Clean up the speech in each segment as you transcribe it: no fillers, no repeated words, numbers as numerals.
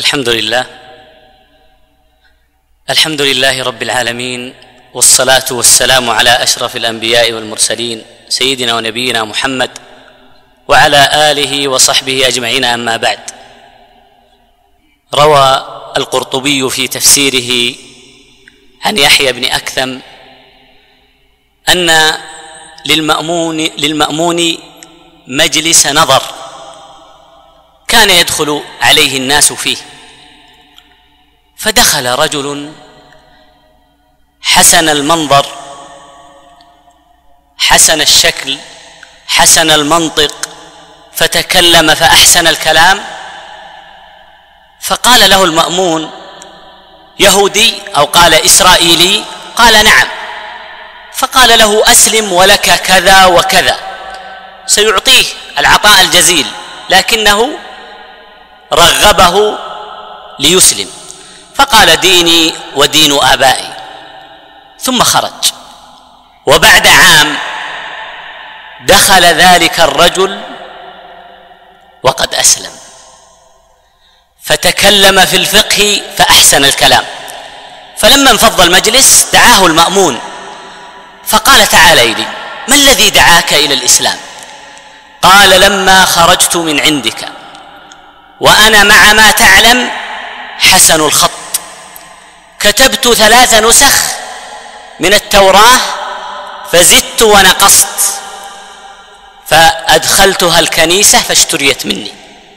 الحمد لله رب العالمين، والصلاة والسلام على أشرف الأنبياء والمرسلين سيدنا ونبينا محمد وعلى آله وصحبه أجمعين، أما بعد. روى القرطبي في تفسيره عن يحيى بن أكثم أن للمأمون مجلس نظر كان يدخل عليه الناس فيه، فدخل رجل حسن المنظر حسن الشكل حسن المنطق، فتكلم فأحسن الكلام، فقال له المأمون: يهودي أو قال إسرائيلي؟ قال: نعم. فقال له: أسلم ولك كذا وكذا، سيعطيه العطاء الجزيل، لكنه رغبه ليسلم، فقال: ديني ودين آبائي، ثم خرج. وبعد عام دخل ذلك الرجل وقد أسلم، فتكلم في الفقه فأحسن الكلام، فلما انفض المجلس دعاه المأمون فقال: تعال إلي، ما الذي دعاك إلى الإسلام؟ قال: لما خرجت من عندك وأنا مع ما تعلم حسن الخط، كتبت 3 نسخ من التوراة فزدت ونقصت، فأدخلتها الكنيسة فاشتريت مني،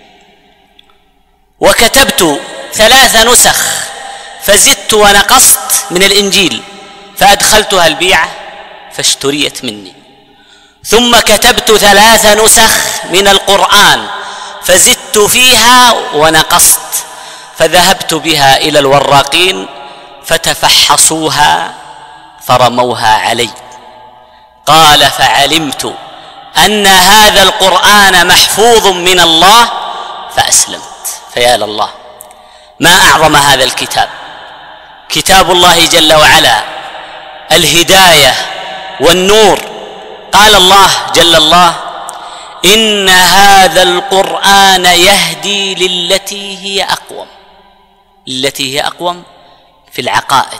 وكتبت 3 نسخ فزدت ونقصت من الإنجيل فأدخلتها البيعة فاشتريت مني، ثم كتبت 3 نسخ من القرآن فزدت فيها ونقصت، فذهبت بها إلى الوراقين فتفحصوها فرموها علي. قال: فعلمت أن هذا القرآن محفوظ من الله فأسلمت. فيا لله، ما أعظم هذا الكتاب، كتاب الله جل وعلا، الهداية والنور. قال الله جل الله: إن هذا القرآن يهدي للتي هي أقوم. التي هي أقوم في العقائد،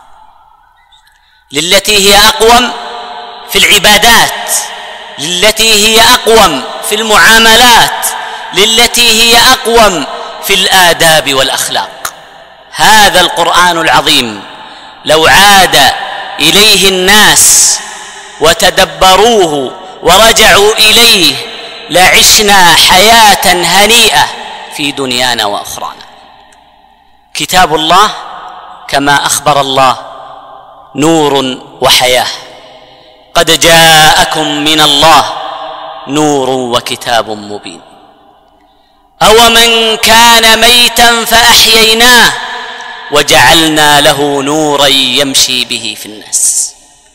للتي هي أقوم في العبادات، للتي هي أقوم في المعاملات، للتي هي أقوم في الآداب والأخلاق. هذا القرآن العظيم لو عاد إليه الناس وتدبروه ورجعوا إليه لعشنا حياة هنيئة في دنيانا وأخرانا. كتاب الله كما أخبر الله نور وحياة، قد جاءكم من الله نور وكتاب مبين. أومن كان ميتا فأحييناه وجعلنا له نورا يمشي به في الناس.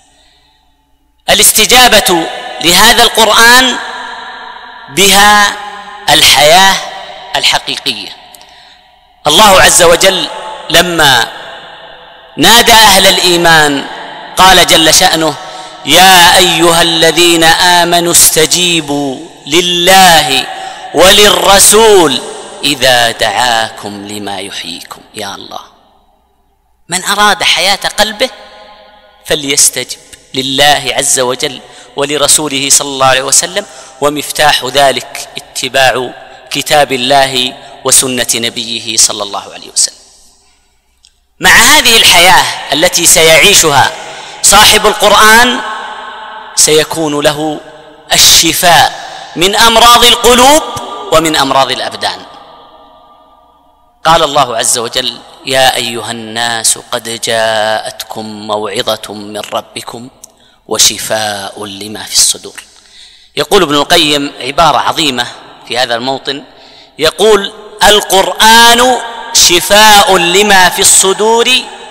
الاستجابة لهذا القرآن بها الحياة الحقيقية. الله عز وجل لما نادى أهل الإيمان قال جل شأنه: يا أيها الذين آمنوا استجيبوا لله وللرسول إذا دعاكم لما يحييكم. يا الله، من أراد حياة قلبه فليستجب لله عز وجل ولرسوله صلى الله عليه وسلم، ومفتاح ذلك اتباع كتاب الله وسنة نبيه صلى الله عليه وسلم. مع هذه الحياة التي سيعيشها صاحب القرآن سيكون له الشفاء من أمراض القلوب ومن أمراض الأبدان. قال الله عز وجل: يا أيها الناس قد جاءتكم موعظة من ربكم وشفاء لما في الصدور. يقول ابن القيم عبارة عظيمة في هذا الموطن، يقول: القرآن شفاء لما في الصدور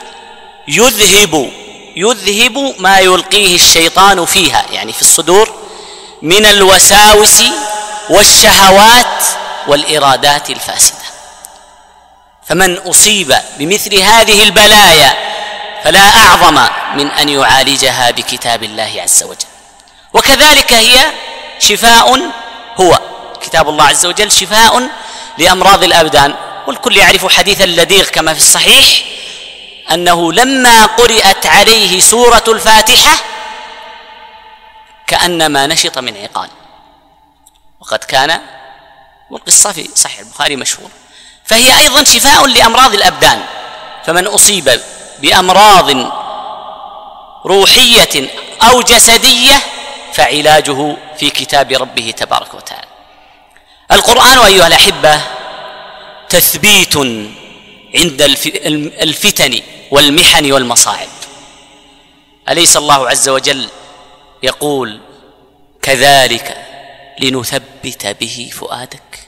يذهب ما يلقيه الشيطان فيها، يعني في الصدور، من الوساوس والشهوات والإرادات الفاسدة. فمن أصيب بمثل هذه البلايا فلا أعظم من أن يعالجها بكتاب الله عز وجل. وكذلك هي شفاء، هو كتاب الله عز وجل شفاء لأمراض الأبدان. والكل يعرف حديث اللديغ كما في الصحيح أنه لما قرأت عليه سورة الفاتحة كأنما نشط من عقال، وقد كان، والقصة في صحيح البخاري مشهور، فهي أيضا شفاء لأمراض الأبدان. فمن أصيب بأمراض روحية أو جسدية فعلاجه في كتاب ربه تبارك وتعالى. القرآن أيها الأحبة تثبيت عند الفتن والمحن والمصاعب. أليس الله عز وجل يقول كذلك لنثبت به فؤادك؟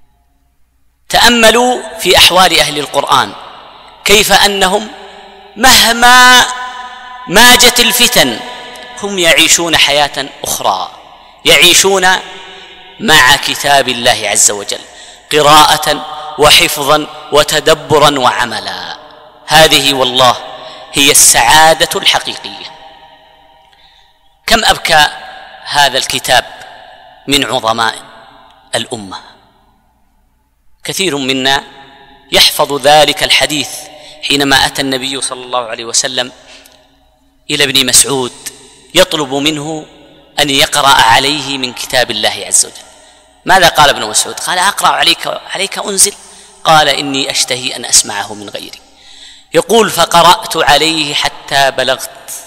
تأملوا في أحوال أهل القرآن كيف أنهم مهما ماجت الفتن هم يعيشون حياة أخرى، يعيشون مع كتاب الله عز وجل قراءة وحفظا وتدبرا وعملا. هذه والله هي السعادة الحقيقية. كم أبكى هذا الكتاب من عظماء الأمة. كثير منا يحفظ ذلك الحديث حينما أتى النبي صلى الله عليه وسلم إلى ابن مسعود يطلب منه أن يقرأ عليه من كتاب الله عز وجل. ماذا قال ابن مسعود؟ قال أقرأ عليك أنزل؟ قال إني أشتهي أن أسمعه من غيري. يقول فقرأت عليه حتى بلغت،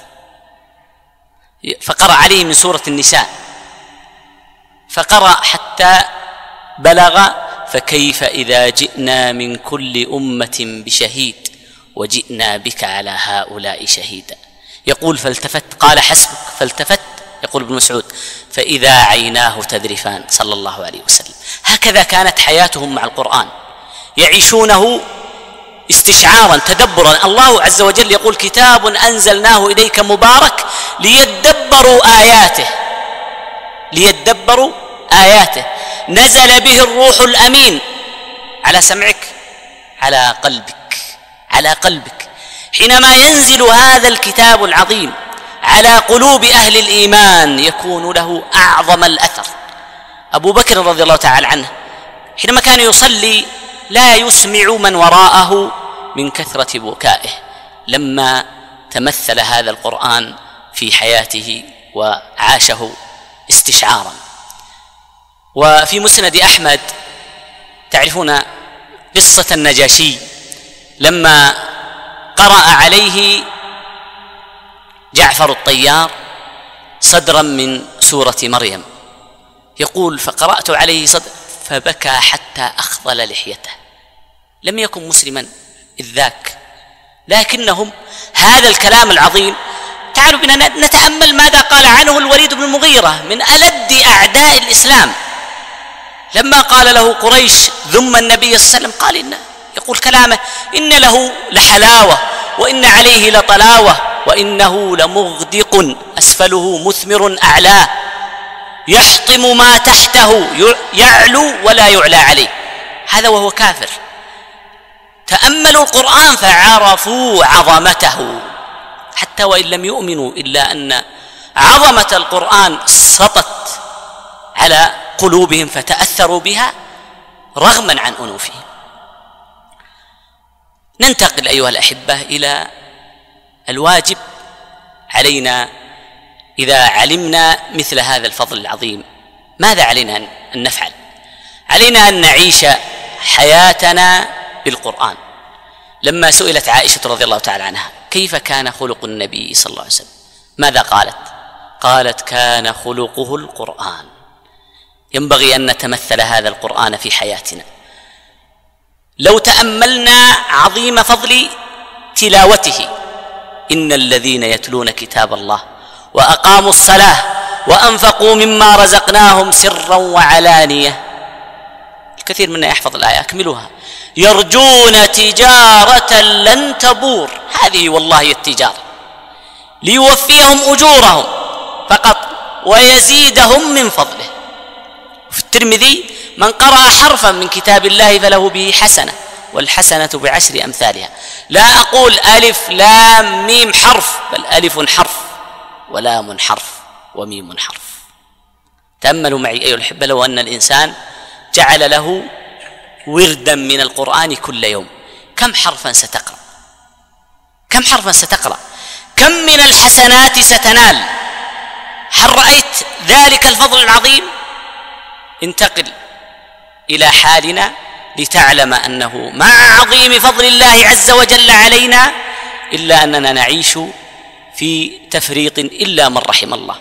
فقرأ عليه من سورة النساء، فقرأ حتى بلغ فكيف إذا جئنا من كل أمة بشهيد وجئنا بك على هؤلاء شهيدا. يقول فالتفت، قال حسبك، فالتفت يقول ابن مسعود فإذا عيناه تذرفان صلى الله عليه وسلم. هكذا كانت حياتهم مع القرآن، يعيشونه استشعارا تدبرا. الله عز وجل يقول كتاب أنزلناه إليك مبارك ليدبروا آياته، ليدبروا آياته، نزل به الروح الأمين على سمعك، على قلبك، على قلبك. حينما ينزل هذا الكتاب العظيم على قلوب أهل الإيمان يكون له أعظم الأثر. أبو بكر رضي الله تعالى عنه حينما كان يصلي لا يسمع من وراءه من كثرة بكائه لما تمثل هذا القرآن في حياته وعاشه استشعارا. وفي مسند أحمد تعرفون قصة النجاشي لما قرأ عليه جعفر الطيار صدرا من سورة مريم، يقول فقرأت عليه صدر فبكى حتى أخضل لحيته. لم يكن مسلما إذ ذاك، لكنهم هذا الكلام العظيم. تعالوا بنا نتأمل ماذا قال عنه الوليد بن المغيرة من ألد أعداء الإسلام لما قال له قريش ذم النبي صلى الله عليه وسلم، قال يقول كلامه إن له لحلاوة وإن عليه لطلاوة وإنه لمغدق أسفله مثمر أعلاه يحطم ما تحته يعلو ولا يعلى عليه. هذا وهو كافر. تأملوا القرآن فعرفوا عظمته حتى وإن لم يؤمنوا، إلا أن عظمة القرآن سطت على قلوبهم فتأثروا بها رغما عن أنوفهم. ننتقل أيها الأحبة إلى الواجب علينا إذا علمنا مثل هذا الفضل العظيم. ماذا علينا أن نفعل؟ علينا أن نعيش حياتنا بالقرآن. لما سئلت عائشة رضي الله تعالى عنها كيف كان خلق النبي صلى الله عليه وسلم، ماذا قالت؟ قالت كان خلقه القرآن. ينبغي أن نتمثل هذا القرآن في حياتنا. لو تأملنا عظيم فضل تلاوته، إن الذين يتلون كتاب الله وأقاموا الصلاة وأنفقوا مما رزقناهم سرا وعلانية. الكثير منا يحفظ الآية أكملوها، يرجون تجارة لن تبور. هذه والله هي التجارة، ليوفيهم أجورهم فقط ويزيدهم من فضله. في الترمذي من قرأ حرفا من كتاب الله فله به حسنة والحسنة بعشر أمثالها. لا أقول ألف لام ميم حرف، بل ألف حرف ولام حرف وميم حرف. تأملوا معي أيها الأحبة، لو أن الإنسان جعل له وردا من القرآن كل يوم، كم حرفا ستقرأ؟ كم حرفا ستقرأ؟ كم من الحسنات ستنال؟ هل رأيت ذلك الفضل العظيم؟ انتقل إلى حالنا لتعلم أنه مع عظيم فضل الله عز وجل علينا إلا أننا نعيش في تفريط إلا من رحم الله.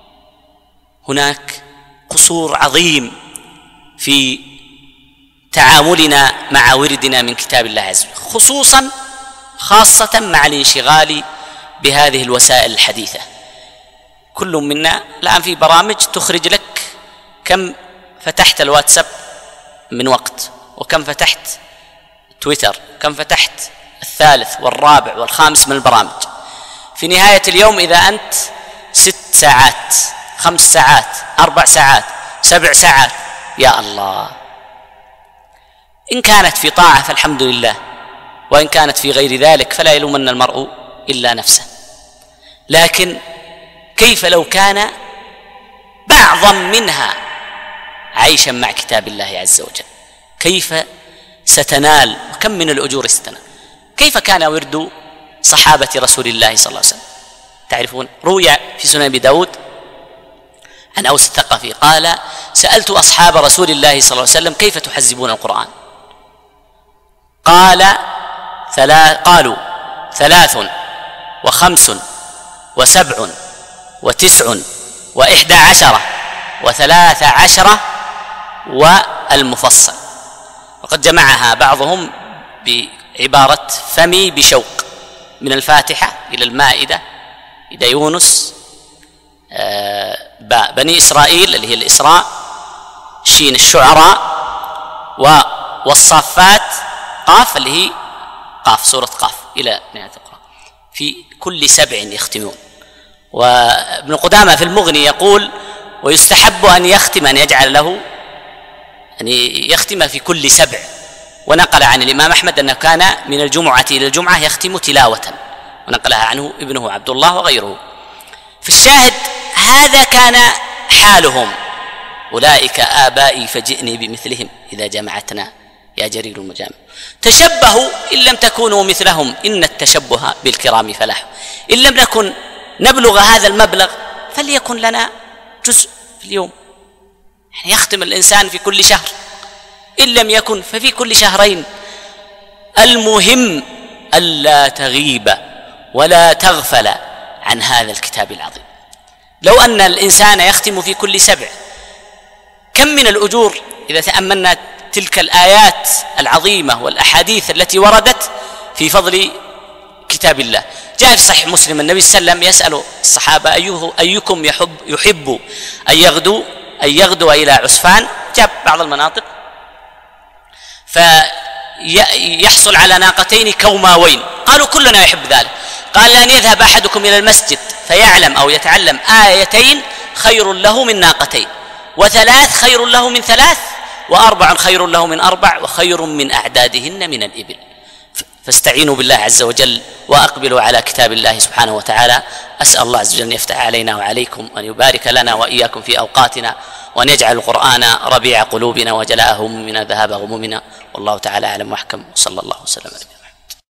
هناك قصور عظيم في تعاملنا مع وردنا من كتاب الله عز وجل، خاصة مع الانشغال بهذه الوسائل الحديثة. كل منا الآن في برامج تخرج لك كم فتحت الواتساب من وقت، وكم فتحت تويتر، كم فتحت الثالث والرابع والخامس من البرامج. في نهاية اليوم إذا أنت 6 ساعات 5 ساعات 4 ساعات 7 ساعات، يا الله، إن كانت في طاعة فالحمد لله، وإن كانت في غير ذلك فلا يلومن المرء إلا نفسه. لكن كيف لو كان بعضا منها عيشا مع كتاب الله عز وجل؟ كيف ستنال؟ وكم من الأجور ستنال؟ كيف كان ورد صحابة رسول الله صلى الله عليه وسلم؟ تعرفون، روي في سنن أبي داود عن أوس الثقفي قال: سألت أصحاب رسول الله صلى الله عليه وسلم كيف تحزبون القرآن؟ قالوا 3 و5 و7 و9 و11 و13 والمفصل. وقد جمعها بعضهم بعبارة فمي بشوق، من الفاتحة إلى المائدة إلى يونس، بني إسرائيل اللي هي الإسراء، شين الشعراء، والصافات قاف اللي هي قاف سورة قاف إلى نهاية القرآن. في كل 7 يختمون. وابن قدامة في المغني يقول: ويستحب أن يختم، أن يجعل له أن يختم في كل 7. ونقل عن الإمام أحمد أنه كان من الجمعة إلى الجمعة يختم تلاوة، ونقلها عنه ابنه عبد الله وغيره. في الشاهد هذا كان حالهم: أولئك آبائي فجئني بمثلهم إذا جمعتنا يا جرير المجامع. تشبهوا إن لم تكونوا مثلهم، إن التشبه بالكرام فلاح. إن لم نكن نبلغ هذا المبلغ فليكن لنا جزء في اليوم، يعني يختم الإنسان في كل شهر، إن لم يكن ففي كل 2 شهرين. المهم ألا تغيب ولا تغفل عن هذا الكتاب العظيم. لو أن الإنسان يختم في كل 7، كم من الأجور إذا تأملنا تلك الآيات العظيمة والأحاديث التي وردت في فضل كتاب الله. جاء في صحيح مسلم النبي صلى الله عليه وسلم يسأل الصحابة: أيكم يحب أن يغدو إلى عسفان؟ جاب بعض المناطق فيحصل على ناقتين كوماوين. قالوا: كلنا يحب ذلك. قال: لأن يذهب أحدكم إلى المسجد فيعلم أو يتعلم 2 خير له من 2، و3 خير له من 3، و4 خير له من 4، وخير من أعدادهن من الإبل. فاستعينوا بالله عز وجل وأقبلوا على كتاب الله سبحانه وتعالى. أسأل الله عز وجل أن يفتح علينا وعليكم، وأن يبارك لنا وإياكم في أوقاتنا، وأن يجعل القرآن ربيع قلوبنا وجلاء همومنا ذهاب غمومنا. والله تعالى أعلم وأحكم، صلى الله وسلم عليه.